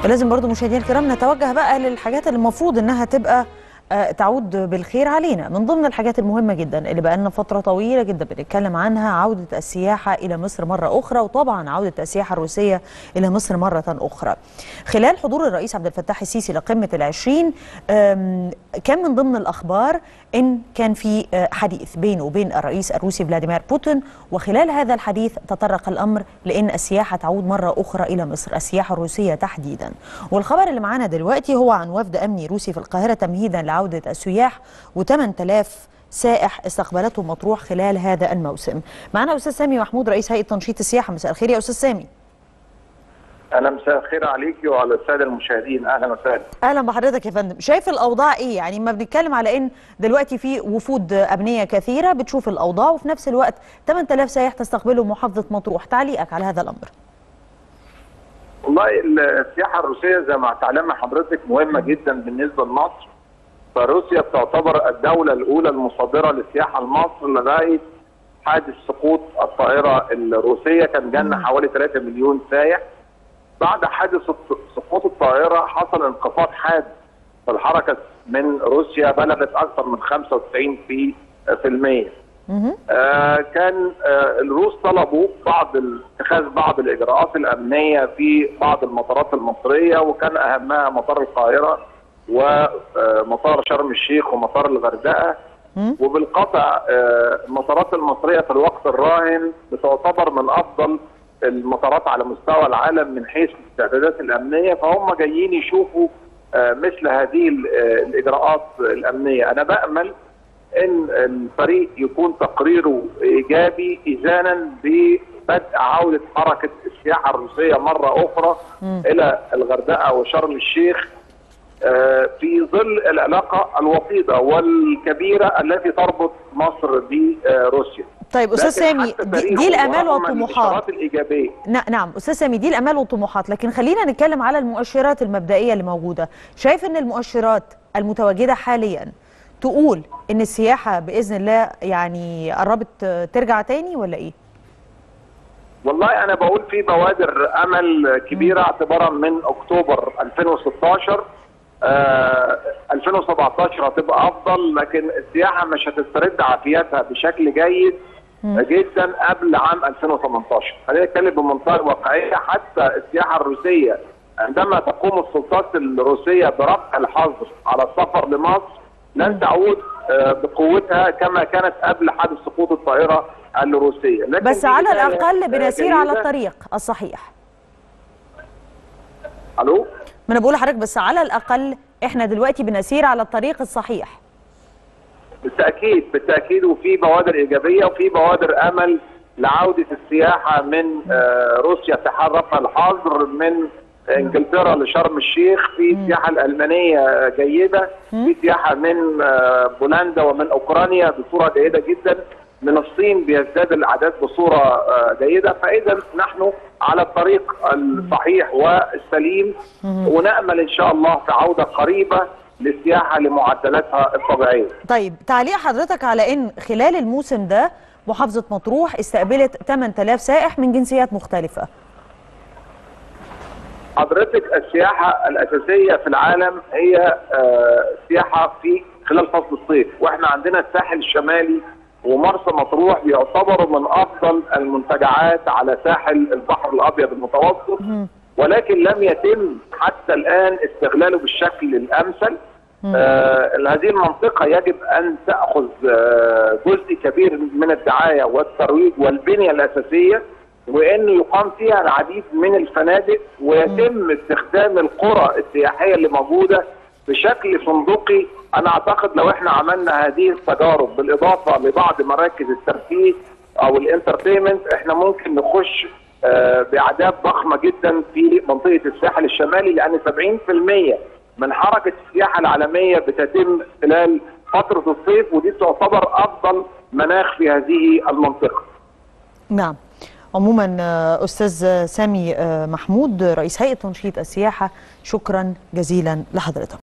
ولازم برضو مشاهدينا الكرام نتوجه بقى للحاجات اللي المفروض انها تبقى تعود بالخير علينا. من ضمن الحاجات المهمة جدا اللي بقى لنا فترة طويلة جدا بنتكلم عنها عودة السياحة إلى مصر مرة أخرى، وطبعا عودة السياحة الروسية إلى مصر مرة أخرى. خلال حضور الرئيس عبد الفتاح السيسي لقمة ال20 كان من ضمن الأخبار إن كان في حديث بينه وبين الرئيس الروسي فلاديمير بوتين، وخلال هذا الحديث تطرق الأمر لأن السياحة تعود مرة أخرى إلى مصر، السياحة الروسية تحديدا. والخبر اللي معانا دلوقتي هو عن وفد أمني روسي في القاهرة تمهيدا لعودة السياح، و8000 سائح استقبلته مطروح خلال هذا الموسم. معنا أستاذ سامي محمود رئيس هيئة تنشيط السياحة. مساء الخير يا أستاذ سامي. أهلا، مساء الخير عليكي وعلى السادة المشاهدين. أهلا وسهلا. أهلا بحضرتك يا فندم. شايف الأوضاع إيه؟ يعني ما بنتكلم على إن دلوقتي في وفود أمنية كثيرة بتشوف الأوضاع، وفي نفس الوقت 8000 سائح تستقبله محافظة مطروح، تعليقك على هذا الأمر؟ والله السياحة الروسية زي ما تعلم حضرتك مهمة جدا بالنسبة لمصر، فروسيا بتعتبر الدولة الأولى المصدرة للسياحة لمصر لغاية حادث سقوط الطائرة الروسية، كان جالنا حوالي 3 مليون سائح. بعد حادث سقوط الطائرة حصل انخفاض حاد في الحركة من روسيا، بلغت أكثر من 95%. كان الروس طلبوا اتخاذ بعض الإجراءات الأمنية في بعض المطارات المصرية، وكان أهمها مطار القاهرة ومطار شرم الشيخ ومطار الغردقة. وبالقطع المطارات المصرية في الوقت الراهن بتعتبر من أفضل المطارات على مستوى العالم من حيث الاستعدادات الأمنية، فهم جايين يشوفوا مثل هذه الإجراءات الأمنية. أنا بأمل ان الفريق يكون تقريره ايجابي اذانا ببدء عوده حركه السياحه الروسيه مره اخرى الى الغردقه وشرم الشيخ، في ظل العلاقه الوطيده والكبيره التي تربط مصر بروسيا. طيب استاذ سامي، دي الامال والطموحات الايجابيه. نعم استاذ سامي، دي الامال والطموحات، لكن خلينا نتكلم على المؤشرات المبدئيه اللي موجوده. شايف ان المؤشرات المتواجده حاليا تقول ان السياحه باذن الله يعني قربت ترجع تاني ولا ايه؟ والله انا بقول في بوادر امل كبيره اعتبارا من اكتوبر 2016. 2017 هتبقى افضل، لكن السياحه مش هتسترد عافيتها بشكل جيد جدا قبل عام 2018. خلينا نتكلم بمنتهى الواقعيه، حتى السياحه الروسيه عندما تقوم السلطات الروسيه برفع الحظر على السفر لمصر لن تعود بقوتها كما كانت قبل حادث سقوط الطائرة الروسية. لكن بس على الأقل بنسير على الطريق الصحيح. ألو؟ ما أنا بقول لحضرتك بس على الأقل إحنا دلوقتي بنسير على الطريق الصحيح. بالتأكيد بالتأكيد، وفي بوادر إيجابية وفي بوادر أمل لعودة السياحة من روسيا في حال رفع الحظر، من انجلترا لشرم الشيخ، في السياحه الالمانيه جيده، في سياحه من بولندا ومن اوكرانيا بصوره جيده جدا، من الصين بيزداد الاعداد بصوره جيده. فاذا نحن على الطريق الصحيح والسليم، ونامل ان شاء الله في عوده قريبه للسياحه لمعدلاتها الطبيعيه. طيب تعليق حضرتك على ان خلال الموسم ده محافظه مطروح استقبلت 8000 سائح من جنسيات مختلفه. حضرتك السياحة الأساسية في العالم هي السياحة في خلال فصل الصيف، واحنا عندنا الساحل الشمالي ومرسى مطروح بيعتبروا من أفضل المنتجعات على ساحل البحر الأبيض المتوسط، ولكن لم يتم حتى الآن استغلاله بالشكل الأمثل. هذه المنطقة يجب أن تأخذ جزء كبير من الدعاية والترويج والبنية الأساسية، وانه يقام فيها العديد من الفنادق، ويتم استخدام القرى السياحيه اللي موجوده بشكل فندقي. انا اعتقد لو احنا عملنا هذه التجارب بالاضافه لبعض مراكز الترفيه او الانترتينمنت، احنا ممكن نخش باعداد ضخمه جدا في منطقه الساحل الشمالي، لان 70% من حركه السياحه العالميه بتتم خلال فتره الصيف، ودي تعتبر افضل مناخ في هذه المنطقه. نعم. عموما أستاذ سامي محمود رئيس هيئة تنشيط السياحة، شكرا جزيلا لحضرتك.